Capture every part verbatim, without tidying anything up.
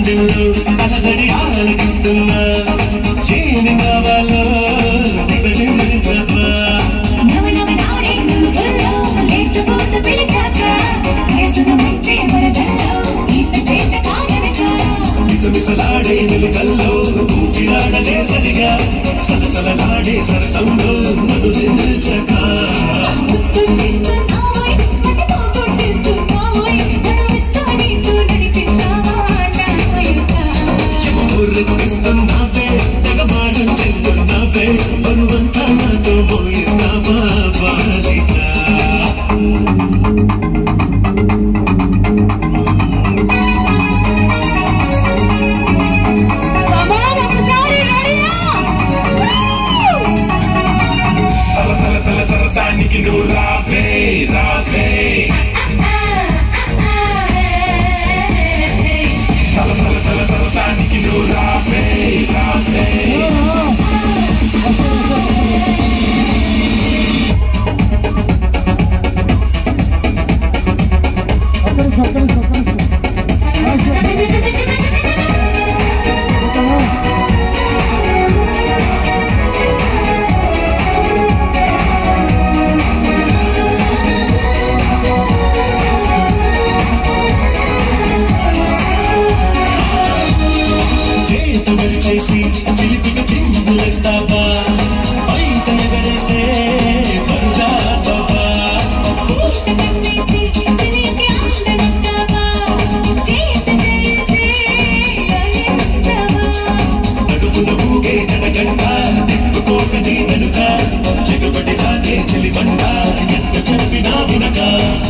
గుండెల్లో అలసడి ఆలకిస్తున్నా ఏమి కావాలో దిగజేసవా నవనవనాడే నువ్వుల్లో లేకపోత పిలిచాక కేసును ముంచే వరదల్లో ఈత చేత కాగనక మిసమిసలాడే వెలుకల్లో ఊపిరాడనే సరిగా సలసలలాడే సరసంలో నన్ను నిల్చక ముత్తు చేస్తున్నావోయ్ మతి పోగొట్టేస్తున్నావోయ్ నడుమిస్తా నీతో నడిపిస్తావా నాయక ఎమురెత్తిస్తున్నావే తెగబాటం చేస్తున్నావే బరువంతా నాతో మోయిస్తావా బాలిక Sarasanik no rave, rave. Sala sala sala sarasanik no rave, rave. చేసి చిలిపిగా చిందులేస్తావా బయట ఎగరేసే పరుజావా నడుపున ఊగే జనగంట తిప్పుకోక నీ వెనుక ఎగబడి రాగే చెలిబండ ఎంత చెప్పినా వినక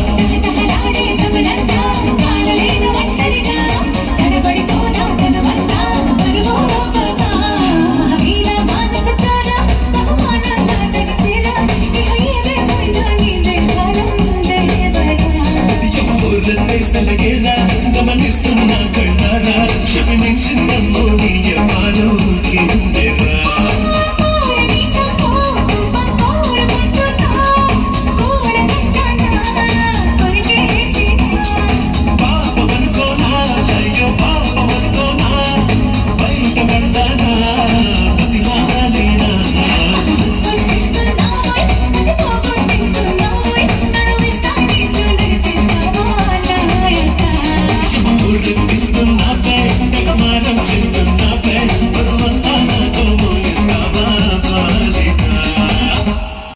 సలగేరా గమనిస్తున్నా కళ్ళారా క్షమించిందమ్మో నీ యమాలో కిందెరా